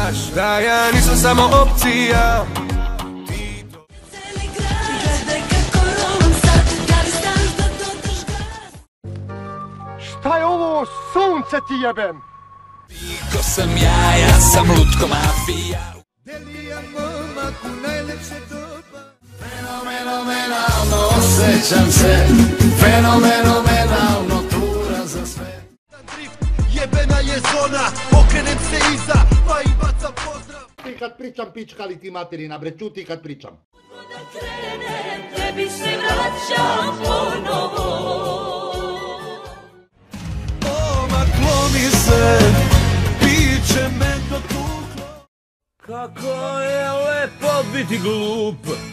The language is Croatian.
znaš da ja nisam samo opcija. Šta je ovo, sunce ti jebem? Ko sam ja sam lutko mafija. Delijan momak u najlepše doba. Fenomenalno osjećam se, fenomenalno tura za sve. Jebena je zona, okrenem se iza, pa i bacam pozdrav. Ti kad pričam pičkali ti materina, bre, čuti kad pričam. Da krenem, tebi se vraćam ponovo. Maklomi se, biće me dotuklo. Kako je lepo biti glup.